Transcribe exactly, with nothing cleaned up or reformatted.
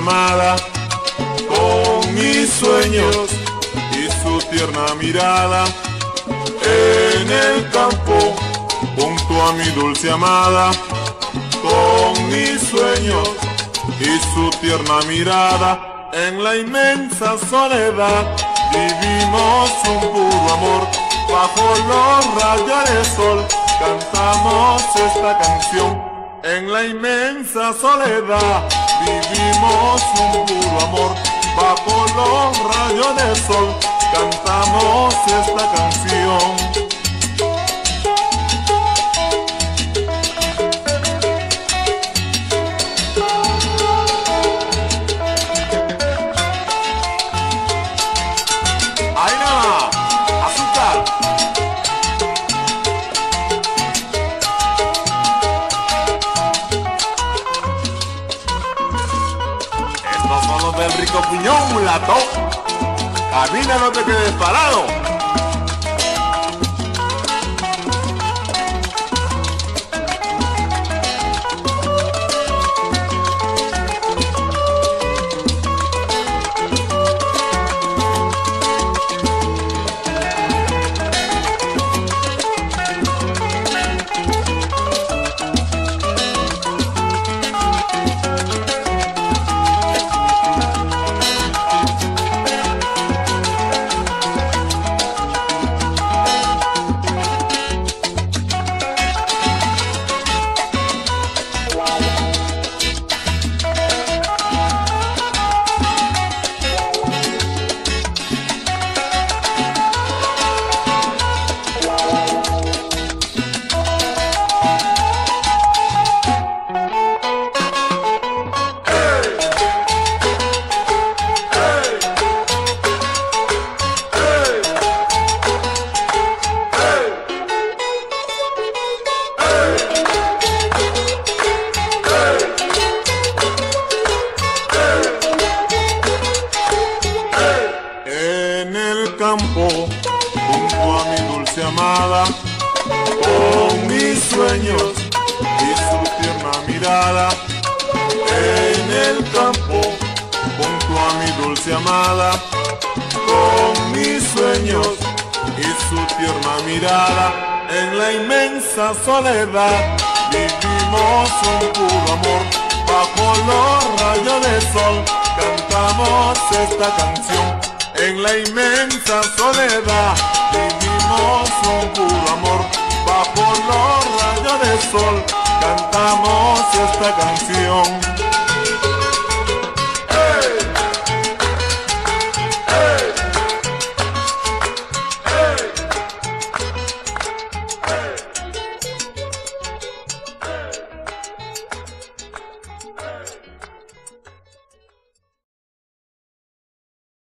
amada, con mis sueños y su tierna mirada. En el campo, junto a mi dulce amada, con mis sueños y su tierna mirada. En la inmensa soledad vivimos un puro amor, bajo los rayos del sol cantamos esta canción. En la inmensa soledad vivimos un puro amor, bajo los rayos del sol cantamos esta canción. Del rico piñón, mulato, camina, no te quedes parado. Campo, junto a mi dulce amada, con mis sueños y su tierna mirada. En el campo, junto a mi dulce amada, con mis sueños y su tierna mirada. En la inmensa soledad vivimos un puro amor, bajo los rayos del sol cantamos esta canción. En la inmensa soledad vivimos un puro amor, bajo los rayos del sol cantamos esta canción.